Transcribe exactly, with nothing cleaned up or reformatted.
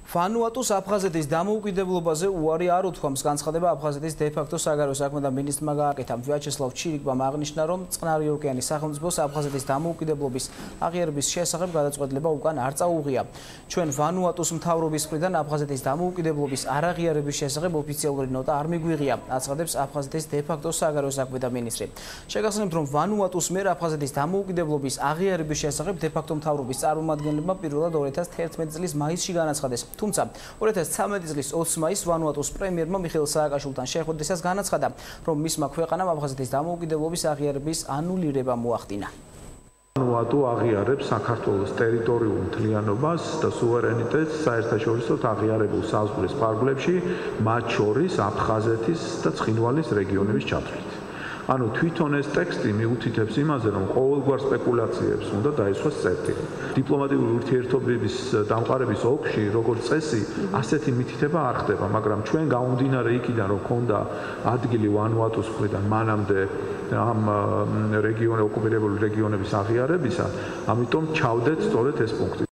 ვანუატუს აფხაზეთის დამოუკიდებლობაზე უარი არ უთქვამს განცხადება აფხაზეთის დე-ფაქტო საგარეო საქმეთა მინისტრმა გააკეთა. ჩირკბამ აღნიშნა, რომ წყნარი ოკეანის სახელმწიფოს აფხაზეთის დამოუკიდებლობის აღიარების შესახებ გადაწყვეტილება უკან არ წაუღია. ჩვენ ვანუატუს მთავრობის მხრიდან აფხაზეთის დამოუკიდებლობის არაღიარების შესახებ ოფიციალური ნოტა არ მიგვიღია, აცხადებს აფხაზეთის დე-ფაქტო საგარეო საქმეთა მინისტრი. შეგახსენებთ, რომ ვანუატუს მიერ აფხაზეთის დამოუკიდებლობის აღიარების შესახებ დე-ფაქტო მთავრობის წარმომადგენლებმა პირველად ორი ათას თერთმეტი წლის მაისში განაცხადეს. თუმცა ორი ათას ცხრამეტი წლის ოცი მაისს ვანუატუს პრემიერმა მიხეილ სააკაშვილთან შეხვედრისას განაცხადა, რომ მისმა ქვეყანამ აფხაზეთის დამოუკიდებლობის აღიარების ანულირება მოახდინა. ვანუატუ აღიარებს საქართველოს ტერიტორიულ მთლიანობას და სუვერენიტეტს საერთაშორისო აღიარებულ საზღვრის ფარგლებში, მათ შორის აფხაზეთის და ცხინვალის რეგიონების ჩათვლით. ანუ თვითონ ეს ტექსტი მიუთითებს იმაზე, რომ ყოველგვარ სპეკულაციებს უნდა დაისვას წერტილი. დიპლომატიური ურთიერთობების დამყარების ოლქში, როგორც წესი, ასეთი მითითება არ ხდება, მაგრამ ჩვენ გამომდინარე იქიდან, რომ ქონდა ადგილი ვანუატუს მხრიდან მანამდე ამ რეგიონი ოკუპირებული რეგიონების აღიარებისა, ამიტომ ჩავდეთ სწორედ ეს პუნქტი.